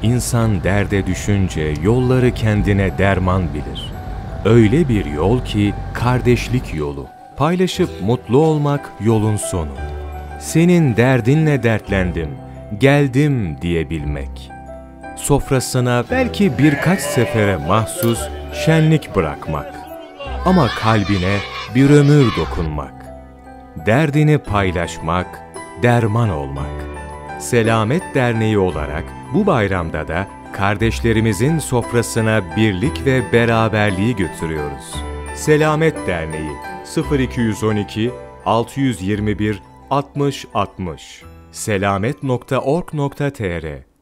İnsan derde düşünce yolları kendine derman bilir. Öyle bir yol ki kardeşlik yolu. Paylaşıp mutlu olmak yolun sonu. Senin derdinle dertlendim, geldim diyebilmek. Sofrasına belki birkaç sefere mahsus şenlik bırakmak. Ama kalbine bir ömür dokunmak. Derdini paylaşmak, derman olmak. Selamet Derneği olarak bu bayramda da kardeşlerimizin sofrasına birlik ve beraberliği götürüyoruz. Selamet Derneği 0212 621 60 60 selamet.org.tr